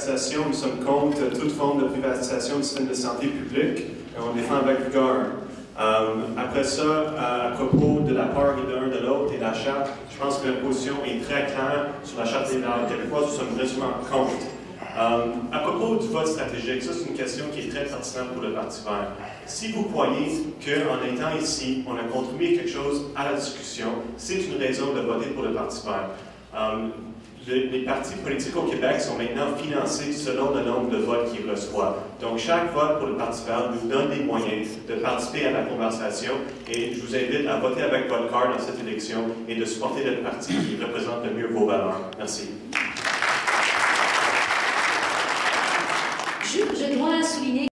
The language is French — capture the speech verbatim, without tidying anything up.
privatisation, nous sommes contre toute forme de privatisation du système de santé public et on défend avec vigueur. Um, après ça, à, à propos de la part de l'un de l'autre et de la charte, je pense que la position est très claire sur la charte des valeurs québécoises, nous sommes résolument contre. Um, à propos du vote stratégique, ça c'est une question qui est très pertinente pour le Parti vert. Si vous croyez qu'en étant ici, on a contribué quelque chose à la discussion, c'est une raison de voter pour le Parti vert. Um, le, les partis politiques au Québec sont maintenant financés selon le nombre de votes qu'ils reçoivent. Donc chaque vote pour le Parti vert nous donne des moyens de participer à la conversation et je vous invite à voter avec votre carte dans cette élection et de supporter le parti qui représente le mieux vos valeurs. Merci. Je, je dois souligner